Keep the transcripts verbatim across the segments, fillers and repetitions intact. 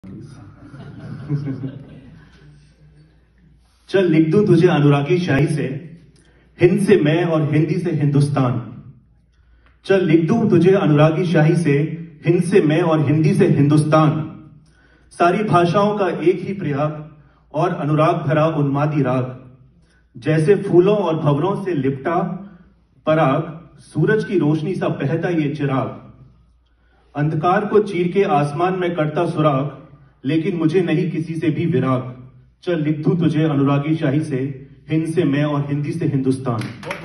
चल लिख दूं तुझे अनुरागी शाही से, हिंद से मैं और हिंदी से हिंदुस्तान। चल लिख दूं तुझे अनुरागी शाही से, हिंद से मैं और हिंदी से हिंदुस्तान। सारी भाषाओं का एक ही प्रयाग और अनुराग भरा उन्मादी राग। जैसे फूलों और भंवरों से लिपटा पराग, सूरज की रोशनी सा बहता ये चिराग। अंधकार को चीर के आसमान में करता सुराग, लेकिन मुझे नहीं किसी से भी विराग। चल लिख दूं तुझे अनुरागी शाही से, हिंद से मैं और हिंदी से हिंदुस्तान।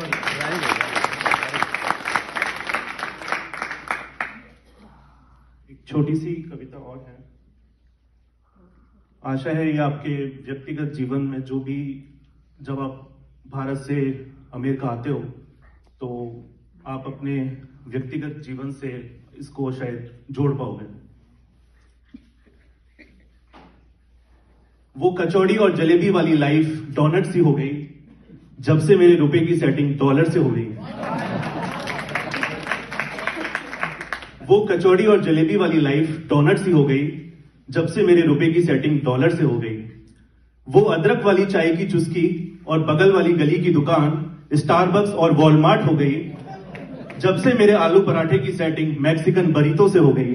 एक छोटी सी कविता और है। आशा है ये आपके व्यक्तिगत जीवन में, जो भी जब आप भारत से अमेरिका आते हो तो आप अपने व्यक्तिगत जीवन से इसको शायद जोड़ पाओगे। वो कचौड़ी और जलेबी वाली लाइफ डोनट सी हो गई, जब से मेरे रुपए की सेटिंग डॉलर से हो गई। वो कचौड़ी और जलेबी वाली लाइफ डोनट सी हो गई, जब से मेरे रुपए की सेटिंग डॉलर से हो गई। वो अदरक वाली चाय की चुस्की और बगल वाली गली की दुकान स्टारबक्स और वॉलमार्ट हो गई, जब से मेरे आलू पराठे की सेटिंग मैक्सिकन बरीतो से हो गई।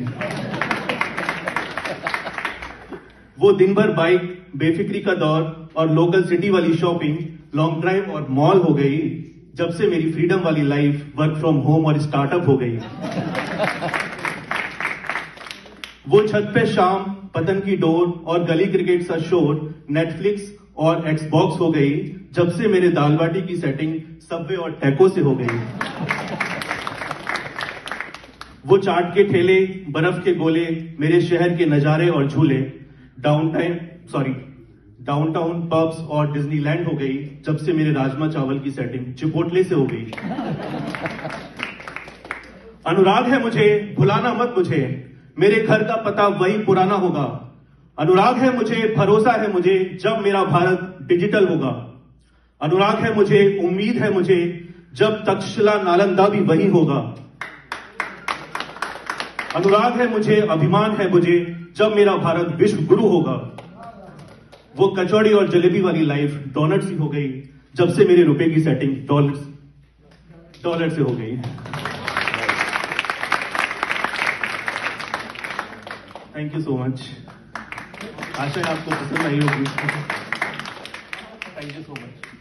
वो दिन भर बाइक, बेफिक्री का दौर और लोकल सिटी वाली शॉपिंग लॉन्ग ड्राइव और मॉल हो गई, जब से मेरी फ्रीडम वाली लाइफ वर्क फ्रॉम होम और स्टार्टअप हो गई। वो छत पे शाम, पतन की डोर और गली क्रिकेट सा शोर नेटफ्लिक्स और एक्सबॉक्स हो गई, जब से मेरे दाल बाटी की सेटिंग सबवे और टैको से हो गई। वो चाट के ठेले, बर्फ के गोले, मेरे शहर के नजारे और झूले डाउनटाउन सॉरी डाउनटाउन पब्स और डिज्नीलैंड हो गई, जब से मेरे राजमा चावल की सेटिंग चिपोटले से हो गई। अनुराग है मुझे, भुलाना मत मुझे, मेरे घर का पता वही पुराना होगा। अनुराग है मुझे, भरोसा है मुझे, जब मेरा भारत डिजिटल होगा। अनुराग है मुझे, उम्मीद है मुझे, जब तक्षशिला नालंदा भी वही होगा। अनुराग है मुझे, अभिमान है मुझे, जब मेरा भारत विश्व गुरु होगा। वो कचौड़ी और जलेबी वाली लाइफ डोनट सी हो गई, जब से मेरे रुपए की सेटिंग डॉलर डॉलर से हो गई। Thank you so much. आशा है आपको पसंद आई होगी। Thank you so much.